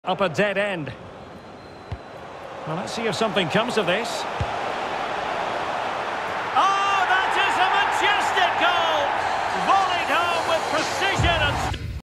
Up a dead end. Well, let's see if something comes of this.